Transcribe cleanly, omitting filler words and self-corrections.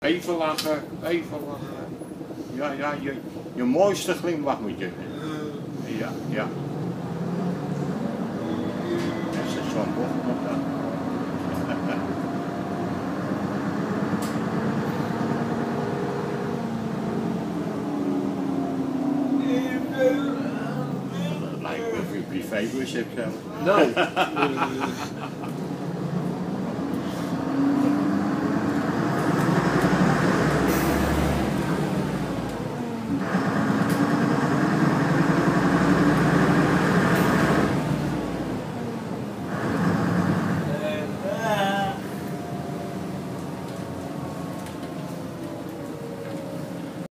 Even lachen, even lachen. Ja, ja, je mooiste glimlach moet je hebben. Ja, ja. Dat is zo'n bocht nog dan. Het lijkt me of je een privébus hebt zelf. Nee.